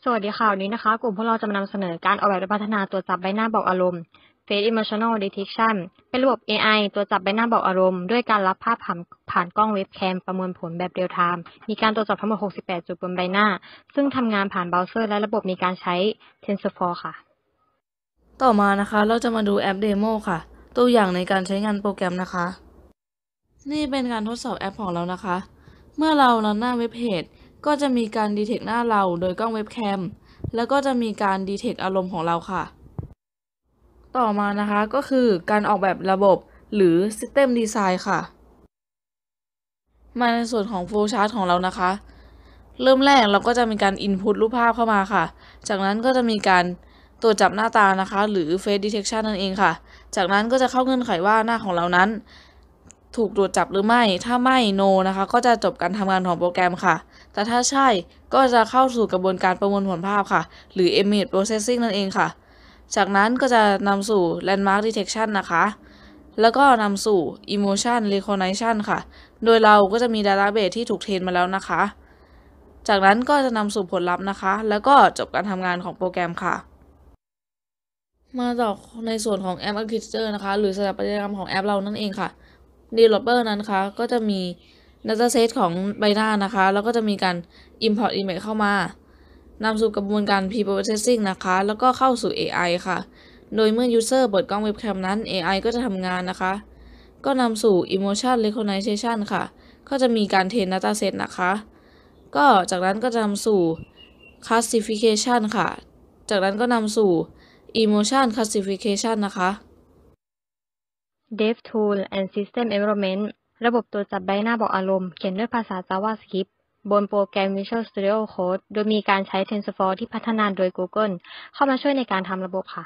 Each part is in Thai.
วัสดีค่ะวันนี้นะคะกลุ่มพวกเราจะมานำเสนอการออกแบบและพัฒนาตรวจจับใบหน้าบอกอารมณ์ Face Emotional Detection เป็นระบบ AI ตรวจจับใบหน้าบอกอารมณ์ด้วยการรับภาพผ่านกล้องเว็บแคมประมวลผลแบบเรียลไทม์มีการตรวจจับทั้งหมด68จุดบนใบหน้าซึ่งทำงานผ่านเบราว์เซอร์และระบบมีการใช้ TensorFlow ค่ะต่อมานะคะเราจะมาดูแอปเดโมค่ะ ตัวอย่างในการใช้งานโปรแกรมนะคะ นี่เป็นการทดสอบแอปของเรานะคะ เมื่อเรารันหน้าเว็บเพจก็จะมีการดีเทคหน้าเราโดยกล้องเว็บแคมแล้วก็จะมีการดีเทคอารมณ์ของเราค่ะ ต่อมานะคะก็คือการออกแบบระบบหรือ System Design ค่ะมาในส่วนของ Flowchart ของเรานะคะ เริ่มแรกเราก็จะมีการ Input รูปภาพเข้ามาค่ะ จากนั้นก็จะมีการตรวจจับหน้าตานะคะหรือ Face Detection นั่นเองค่ะ จากนั้นก็จะเข้าเงื่อนไขว่าหน้าของเรานั้นถูกตรวจจับหรือไม่ ถ้าไม่ No นะคะก็จะจบการทำงานของโปรแกรมค่ะ แต่ถ้าใช่ก็จะเข้าสู่กระบวนการประมวลผลภาพค่ะ หรือ Image Processing นั่นเองค่ะ จากนั้นก็จะนำสู่ Landmark Detection นะคะแล้วก็นำสู่ Emotion Recognition ค่ะ โดยเราก็จะมี Database ที่ถูกเทรนมาแล้วนะคะ จากนั้นก็จะนำสู่ผลลัพธ์นะคะ แล้วก็จบการทำงานของโปรแกรมค่ะ มาต่อในส่วนของแอป Architecture นะคะ หรือสถาปัตยกรรมของแอปเรานั่นเองค่ะ Developer นั้นนะคะก็จะมี Dataset ของใบหน้านะคะ แล้วก็จะมีการ Import Image เข้ามานำสู่กระบวนการ Pre-processing นะคะ แล้วก็เข้าสู่ AI ค่ะ โดยเมื่อ User เปิดกล้องเว็บแคมนั้น AI ก็จะทำงานนะคะ ก็นำสู่ Emotion Recognition ค่ะ ก็จะมีการเทรน Dataset นะคะ ก็จากนั้นก็จะนำสู่ Classification ค่ะ จากนั้นก็นำสู่ Emotion Classification นะคะ DevTool and System Environment ระบบตรวจจับใบหน้าบอกอารมณ์เขียนด้วยภาษา JavaScript บนโปรแกรม Visual Studio Code โดยมีการใช้ TensorFlow ที่พัฒนาโดย Google เข้ามาช่วยในการทำระบบค่ะ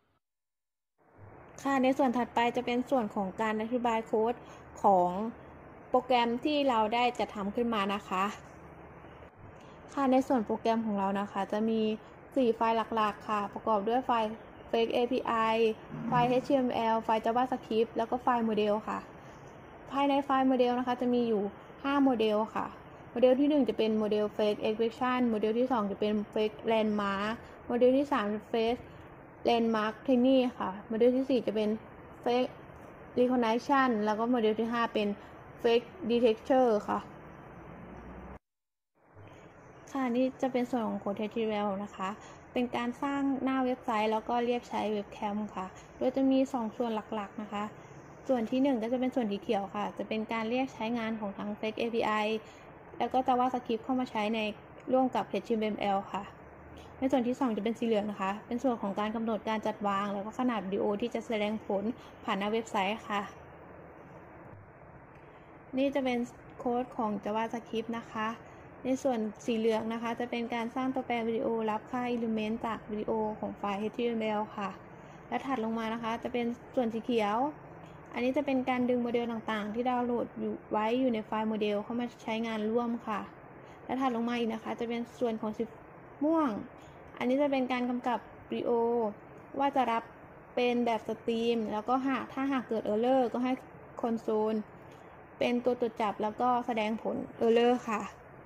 ค่ะในส่วนถัดไปจะเป็นส่วนของการอธิบายโค้ดของโปรแกรมที่เราได้จัดทำขึ้นมานะคะค่ะในส่วนโปรแกรมของเรานะคะจะมี4ไฟล์หลักๆค่ะประกอบด้วยไฟล์ Fake API ไฟล์ HTML ไฟล์ JavaScript แล้วก็ไฟล์โมเดลค่ะภายในไฟล์โมเดลนะคะจะมีอยู่5โมเดลค่ะโมเดลที่1จะเป็นโมเดล Fake Expression โมเดลที่2จะเป็น Fake Landmark โมเดลที่3เป็น Fake Landmark Training ค่ะโมเดลที่4จะเป็น Fake Recognition แล้วก็โมเดลที่5เป็น Fake Detector ค่ะนี่จะเป็นส่วนของ Code HTML นะคะเป็นการสร้างหน้าเว็บไซต์แล้วก็เรียกใช้เว็บแคมค่ะโดยจะมี2ส่วนหลักๆนะคะส่วนที่1ก็จะเป็นส่วนสีเขียวค่ะจะเป็นการเรียกใช้งานของทั้ง Fake API แล้วก็ JavaScript เข้ามาใช้ในร่วมกับ HTML ค่ะในส่วนที่2จะเป็นสีเหลืองนะคะเป็นส่วนของการกำหนดการจัดวางแล้วก็ขนาดวิดีโอที่จะแสดงผลผ่านหน้าเว็บไซต์ค่ะนี่จะเป็นโค้ดของ JavaScript นะคะในส่วนสีเหลืองนะคะจะเป็นการสร้างตัวแปรวิดีโอรับค่า element จากวิดีโอของไฟล์ HTML ค่ะและถัดลงมานะคะจะเป็นส่วนสีเขียวอันนี้จะเป็นการดึงโมเดลต่างๆที่ดาวน์โหลดไว้อยู่ในไฟล์โมเดลเข้ามาใช้งานร่วมค่ะและถัดลงมาอีกนะคะจะเป็นส่วนของสีม่วงอันนี้จะเป็นการกำกับวิดีโอว่าจะรับเป็นแบบสตรีมแล้วก็ถ้าหากเกิด error ก็ให้คอนโซลเป็นตัวตรวจจับแล้วก็แสดงผล error ค่ะ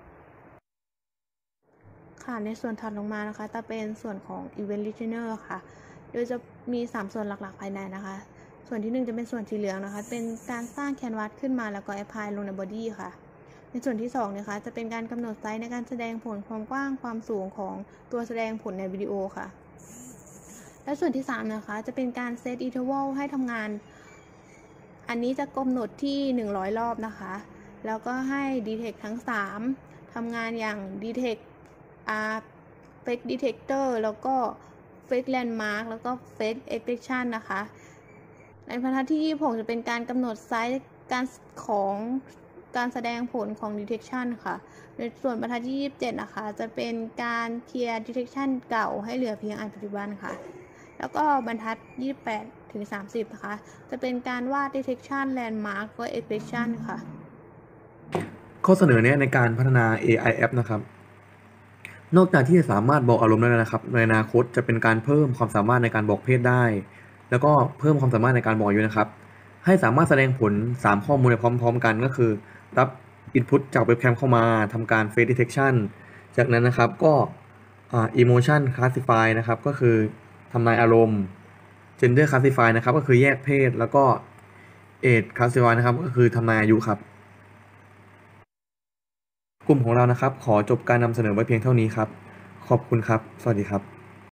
ในส่วนถัดลงมานะคะจะเป็นส่วนของ Event Listener ค่ะโดยจะมี3ส่วนหลักๆภายในนะคะส่วนที่1จะเป็นส่วนสีเหลืองนะคะเป็นการสร้างแคนวาสขึ้นมาแล้วก็ apply ลงใน body ค่ะในส่วนที่2นะคะจะเป็นการกำหนดไซส์ในการแสดงผลความกว้างความสูงของตัวแสดงผลในวิดีโอค่ะและส่วนที่3นะคะจะเป็นการ set interval ให้ทำงานอันนี้จะกำหนดที่100รอบนะคะแล้วก็ให้ detect ทั้ง3ทำงานอย่าง detect Fake Detector แล้วก็ Fake Landmark แล้วก็ Fake Expression นะคะในบรรทัดที่26จะเป็นการกำหนดไซส์ของการแสดงผลของ Detection ค่ะในส่วนบรรทัดที่27นะคะจะเป็นการเคลียร์ Detection เก่าให้เหลือเพียงอันปัจจุบันค่ะแล้วก็บรรทัด28ถึง30นะคะจะเป็นการวาด Detection Landmark และ Expression ค่ะข้อเสนอแนะในการพัฒนา AI App นะครับนอกจากที่จะสามารถบอกอารมณ์ได้แล้วนะครับในอนาคตจะเป็นการเพิ่มความสามารถในการบอกเพศได้แล้วก็เพิ่มความสามารถในการบอกอายุนะครับให้สามารถแสดงผล3ข้อมูลพร้อมๆกันก็คือรับ Input จากเว็บแคมเข้ามาทำการ Face Detection จากนั้นนะครับก็ emotion classify นะครับก็คือทำนายอารมณ์ gender classify นะครับก็คือแยกเพศแล้วก็ age classify นะครับก็คือทำนายอายุครับกลุ่มของเรานะครับขอจบการนำเสนอไว้เพียงเท่านี้ครับขอบคุณครับสวัสดีครับ